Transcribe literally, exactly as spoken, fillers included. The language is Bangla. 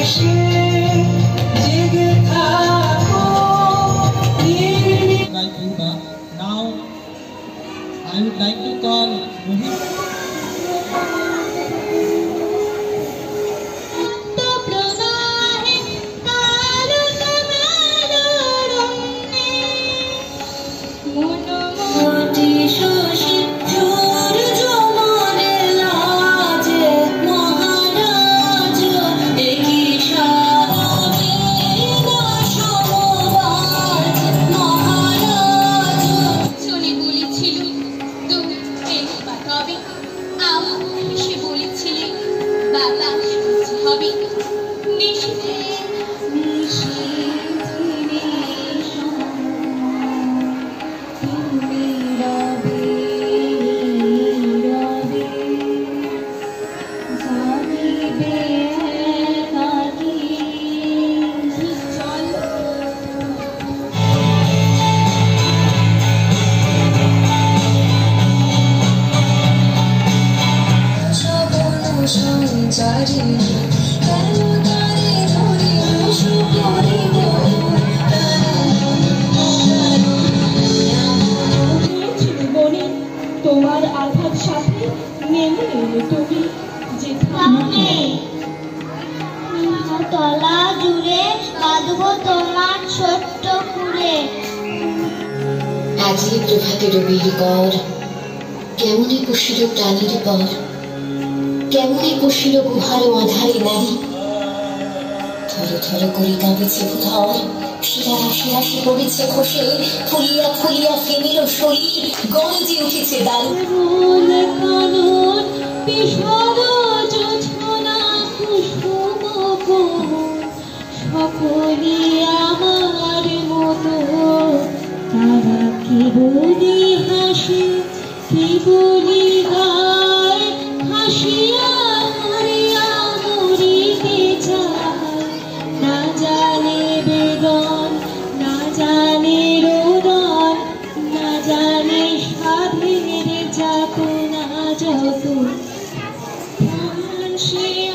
I would like to call Rohit. তোমার আঘাত সাথে নেমে এলে তুমি যেখানে তলা জুড়ে বাঁধবো তোমার ছোট্ট কুড়ে। আজি প্রভাতে রবির কর কেমনে কষিল প্রাণীর পর, কেমনে কষিল গুহার আধারে নারী। থর থর করে কাঁপেছে ভূধর, শিরা রাশি রাশি পড়েছে খসে, ফুলিয়া ফুলিয়া ফেনিল শরীর, গরজে উঠেছে দারু। সকলে আমার মতো, তারা কি বলি হাসি, কি বলি গায়, হাসিয়া মরিয়া মরিতে চায়। না জানে বেদন, না জানে রোদন, না জানে সাধের যাতনা যত। সে